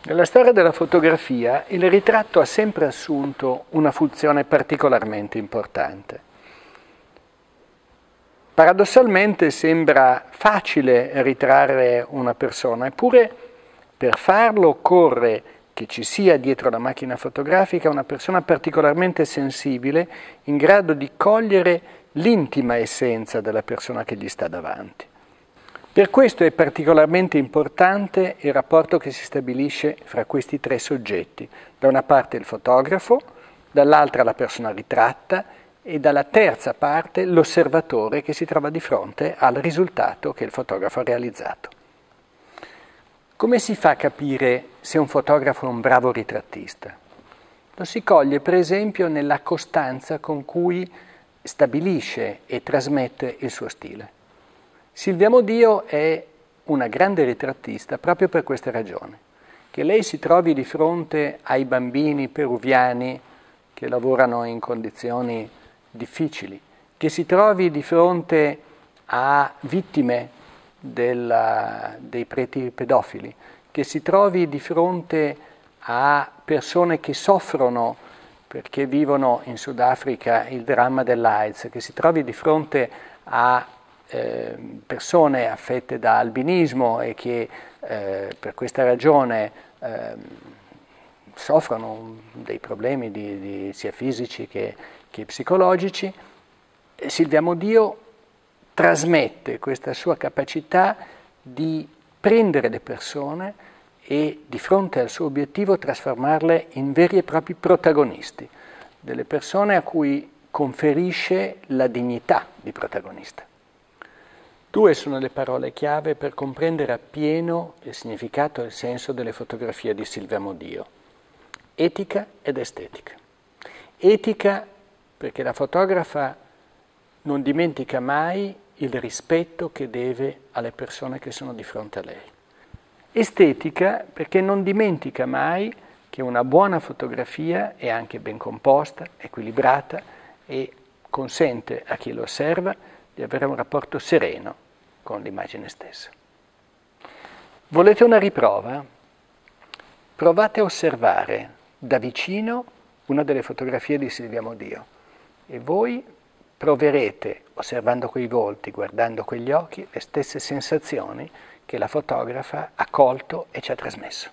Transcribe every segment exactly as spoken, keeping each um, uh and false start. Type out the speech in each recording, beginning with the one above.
Nella storia della fotografia il ritratto ha sempre assunto una funzione particolarmente importante. Paradossalmente sembra facile ritrarre una persona, eppure per farlo occorre che ci sia dietro la macchina fotografica una persona particolarmente sensibile, in grado di cogliere l'intima essenza della persona che gli sta davanti. Per questo è particolarmente importante il rapporto che si stabilisce fra questi tre soggetti. Da una parte il fotografo, dall'altra la persona ritratta e dalla terza parte l'osservatore che si trova di fronte al risultato che il fotografo ha realizzato. Come si fa a capire se un fotografo è un bravo ritrattista? Lo si coglie per esempio nella costanza con cui stabilisce e trasmette il suo stile. Silvia Modio è una grande ritrattista proprio per questa ragione, che lei si trovi di fronte ai bambini peruviani che lavorano in condizioni difficili, che si trovi di fronte a vittime della, dei preti pedofili, che si trovi di fronte a persone che soffrono perché vivono in Sudafrica il dramma dell'AIDS, che si trovi di fronte a Eh, persone affette da albinismo e che eh, per questa ragione eh, soffrono dei problemi di, di, sia fisici che, che psicologici, Silvia Modio trasmette questa sua capacità di prendere le persone e di fronte al suo obiettivo trasformarle in veri e propri protagonisti, delle persone a cui conferisce la dignità di protagonista. Due sono le parole chiave per comprendere appieno il significato e il senso delle fotografie di Silvia Modio: etica ed estetica. Etica perché la fotografa non dimentica mai il rispetto che deve alle persone che sono di fronte a lei. Estetica perché non dimentica mai che una buona fotografia è anche ben composta, equilibrata e consente a chi lo osserva di avere un rapporto sereno con l'immagine stessa. Volete una riprova? Provate a osservare da vicino una delle fotografie di Silvia Modio e voi proverete, osservando quei volti, guardando quegli occhi, le stesse sensazioni che la fotografa ha colto e ci ha trasmesso.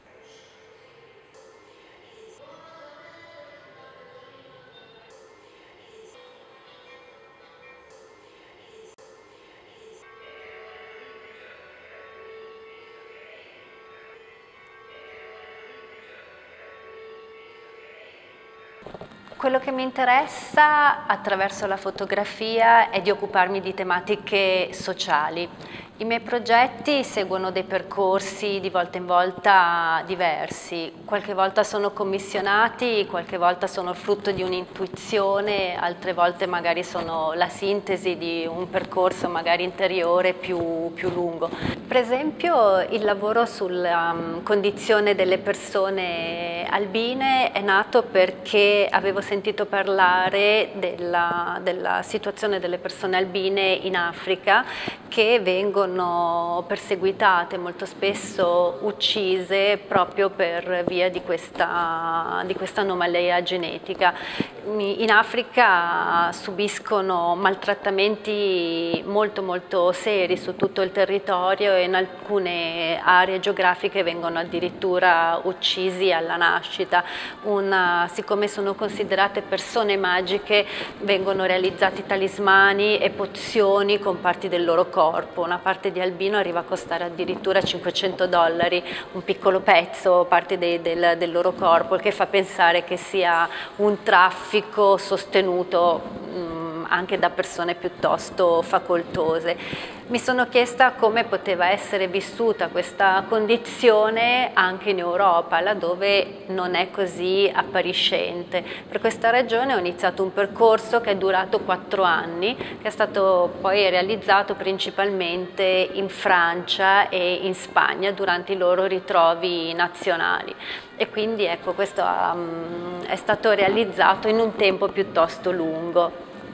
Quello che mi interessa attraverso la fotografia è di occuparmi di tematiche sociali. I miei progetti seguono dei percorsi di volta in volta diversi, qualche volta sono commissionati, qualche volta sono frutto di un'intuizione, altre volte magari sono la sintesi di un percorso magari interiore più, più lungo. Per esempio il lavoro sulla um, condizione delle persone albine è nato perché avevo sentito parlare della, della situazione delle persone albine in Africa che vengono perseguitate, molto spesso uccise proprio per via di questa, di questa anomalia genetica. In Africa subiscono maltrattamenti molto molto seri su tutto il territorio e in alcune aree geografiche vengono addirittura uccisi alla nascita. Una, siccome sono considerate persone magiche, vengono realizzati talismani e pozioni con parti del loro corpo. Una parte di albino arriva a costare addirittura cinquecento dollari, un piccolo pezzo, parte de, del, del loro corpo, il che fa pensare che sia un traffico sostenuto mh, anche da persone piuttosto facoltose. Mi sono chiesta come poteva essere vissuta questa condizione anche in Europa, laddove non è così appariscente. Per questa ragione ho iniziato un percorso che è durato quattro anni, che è stato poi realizzato principalmente in Francia e in Spagna durante i loro ritrovi nazionali. E quindi ecco, questo um, è stato realizzato in un tempo piuttosto lungo.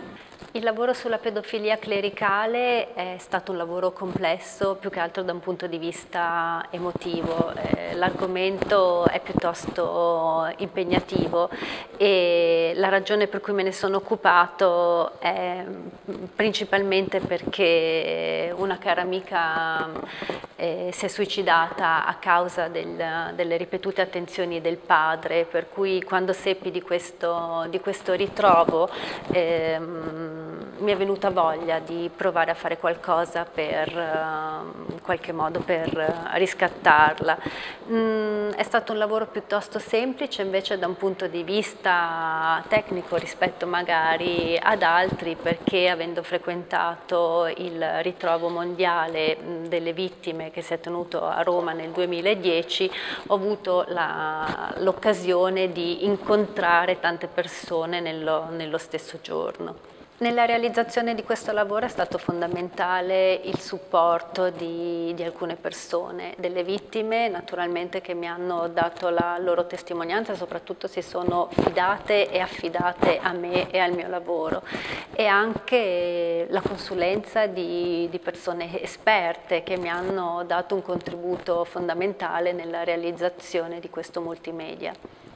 Il lavoro sulla pedofilia clericale è stato un lavoro complesso, più che altro da un punto di vista emotivo. Eh, l'argomento è piuttosto impegnativo e la ragione per cui me ne sono occupato è principalmente perché una cara amica eh, si è suicidata a causa del, delle ripetute attenzioni del padre, per cui quando seppi di questo, di questo ritrovo ehm, mi è venuta voglia di provare a fare qualcosa per, uh, in qualche modo per uh, riscattarla. Mm, è stato un lavoro piuttosto semplice invece da un punto di vista tecnico rispetto magari ad altri, perché avendo frequentato il ritrovo mondiale mh, delle vittime che si è tenuto a Roma nel duemiladieci, ho avuto l'occasione di incontrare tante persone nello, nello stesso giorno. Nella realizzazione di questo lavoro è stato fondamentale il supporto di, di alcune persone, delle vittime naturalmente, che mi hanno dato la loro testimonianza e soprattutto si sono fidate e affidate a me e al mio lavoro, e anche la consulenza di, di persone esperte che mi hanno dato un contributo fondamentale nella realizzazione di questo multimedia.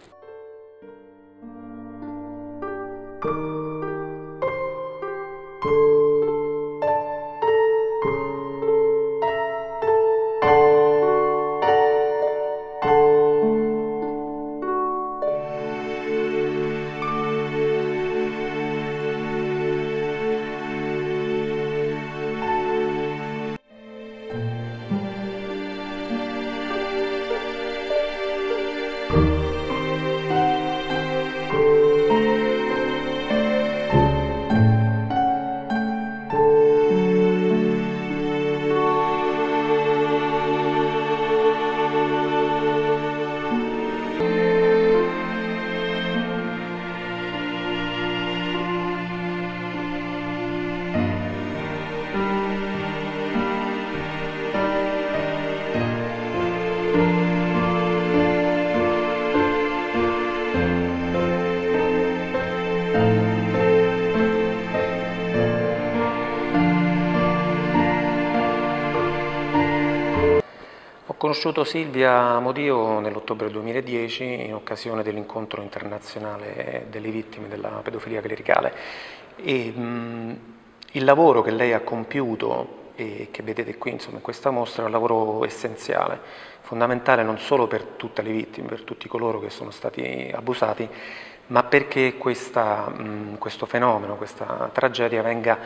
Ho conosciuto Silvia Modio nell'ottobre duemiladieci in occasione dell'incontro internazionale delle vittime della pedofilia clericale e mh, il lavoro che lei ha compiuto e che vedete qui, insomma, in questa mostra è un lavoro essenziale, fondamentale non solo per tutte le vittime, per tutti coloro che sono stati abusati, ma perché questa, mh, questo fenomeno, questa tragedia venga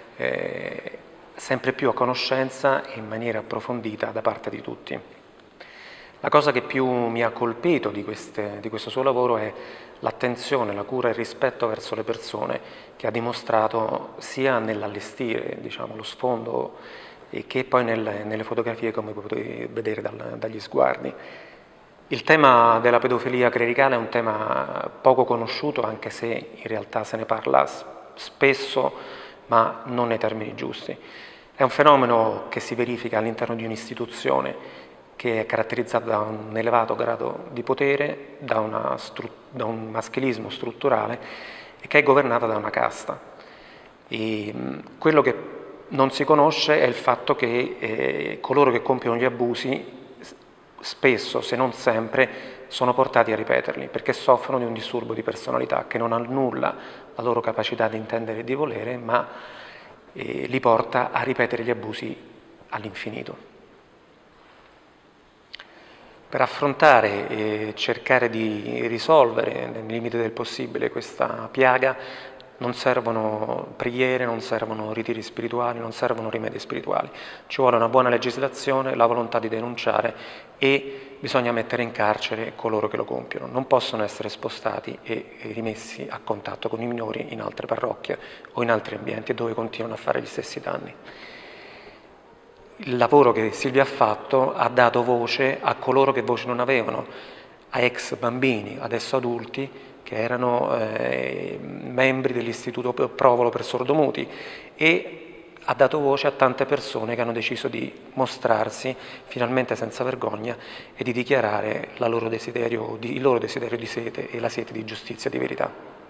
eh, sempre più a conoscenza e in maniera approfondita da parte di tutti. La cosa che più mi ha colpito di, queste, di questo suo lavoro è l'attenzione, la cura e il rispetto verso le persone che ha dimostrato sia nell'allestire, diciamo, lo sfondo e che poi nelle, nelle fotografie, come potete vedere dal, dagli sguardi. Il tema della pedofilia clericale è un tema poco conosciuto, anche se in realtà se ne parla spesso, ma non nei termini giusti. È un fenomeno che si verifica all'interno di un'istituzione che è caratterizzato da un elevato grado di potere, da, una da un maschilismo strutturale e che è governata da una casta. E, mh, quello che non si conosce è il fatto che eh, coloro che compiono gli abusi spesso, se non sempre, sono portati a ripeterli perché soffrono di un disturbo di personalità che non annulla la loro capacità di intendere e di volere, ma eh, li porta a ripetere gli abusi all'infinito. Per affrontare e cercare di risolvere nel limite del possibile questa piaga non servono preghiere, non servono ritiri spirituali, non servono rimedi spirituali. Ci vuole una buona legislazione, la volontà di denunciare e bisogna mettere in carcere coloro che lo compiono. Non possono essere spostati e rimessi a contatto con i minori in altre parrocchie o in altri ambienti dove continuano a fare gli stessi danni. Il lavoro che Silvia ha fatto ha dato voce a coloro che voce non avevano, a ex bambini, adesso adulti, che erano eh, membri dell'Istituto Provolo per sordomuti, e ha dato voce a tante persone che hanno deciso di mostrarsi finalmente senza vergogna e di dichiarare la loro desiderio, il loro desiderio di sete e la sete di giustizia e di verità.